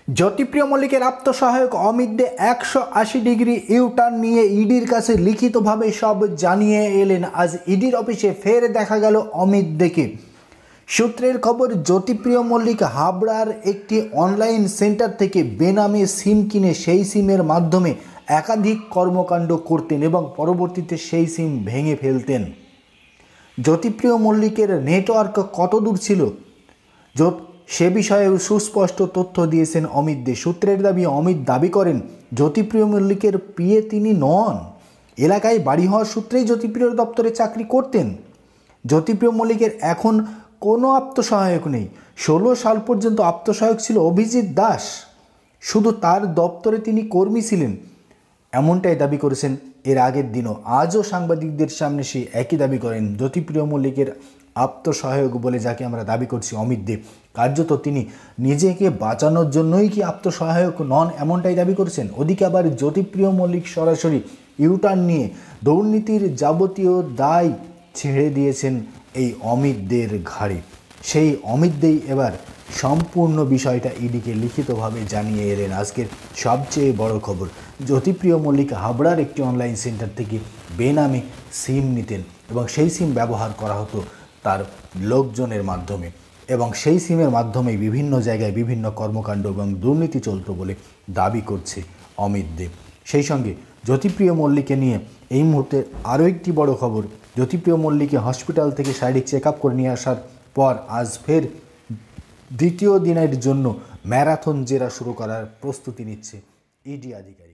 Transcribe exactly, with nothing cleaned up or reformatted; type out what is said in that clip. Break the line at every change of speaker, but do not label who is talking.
জ্যোতিপ্রিয় মল্লিকের আত্মসহায়ক অমিত দে একশো আশি ডিগ্রি ইউটার্ন নিয়ে ইডির কাছে লিখিতভাবে সব জানিয়ে এলেন। আজ ইডির অফিসে ফের দেখা গেল অমিত দেকে। সূত্রের খবর, জ্যোতিপ্রিয় মল্লিক হাবড়ার একটি অনলাইন সেন্টার থেকে বেনামে সিম কিনে সেই সিমের মাধ্যমে একাধিক কর্মকাণ্ড করতেন এবং পরবর্তীতে সেই সিম ভেঙে ফেলতেন। জ্যোতিপ্রিয় মল্লিকের নেটওয়ার্ক কতদূর ছিল সে বিষয়ে সুস্পষ্ট তথ্য দিয়েছেন অমিত দে। সূত্রের দাবি, অমিত দাবি করেন জ্যোতিপ্রিয় মল্লিকের পিএ তিনি নন। এলাকায় বাড়ি হওয়ার সূত্রেই জ্যোতিপ্রিয় দপ্তরে চাকরি করতেন। জ্যোতিপ্রিয় মল্লিকের এখন কোনো আত্মসহায়ক নেই। ষোলো সাল পর্যন্ত আত্মসহায়ক ছিল অভিজিৎ দাস, শুধু তার দপ্তরে তিনি কর্মী ছিলেন, এমনটাই দাবি করেছেন এর আগের দিনও। আজও সাংবাদিকদের সামনে সে একই দাবি করেন। জ্যোতিপ্রিয় মল্লিকের আত্মসহায়ক বলে যাকে আমরা দাবি করছি অমিত দে, কার্যত তিনি নিজেকে বাঁচানোর জন্যই কি আত্মসহায়ক নন, এমনটাই দাবি করেছেন। ওদিকে আবার জ্যোতিপ্রিয় মল্লিক সরাসরি ইউটার্ন নিয়ে দুর্নীতির যাবতীয় দায় ছেড়ে দিয়েছেন এই অমিত দের ঘাড়ে। সেই অমিত দেই এবার সম্পূর্ণ বিষয়টা ইডিকে লিখিতভাবে জানিয়ে এলেন। আজকের সবচেয়ে বড় খবর, জ্যোতিপ্রিয় মল্লিক হাবড়ার একটি অনলাইন সেন্টার থেকে বেনামে সিম নিতেন এবং সেই সিম ব্যবহার করা হতো তার লোকজনের মাধ্যমে এবং সেই সিমের মাধ্যমে বিভিন্ন জায়গায় বিভিন্ন কর্মকাণ্ড এবং দুর্নীতি চলত বলে দাবি করছে অমিত দেব। সেই সঙ্গে জ্যোতিপ্রিয় মল্লিককে নিয়ে এই মুহূর্তে আরও একটি বড় খবর, জ্যোতিপ্রিয় মল্লিককে হসপিটাল থেকে শারীরিক চেক আপ করে নিয়ে আসার পর আজ ফের দ্বিতীয় দিনের জন্য ম্যারাথন জেরা শুরু করার প্রস্তুতি নিচ্ছে ইডি আধিকারিক।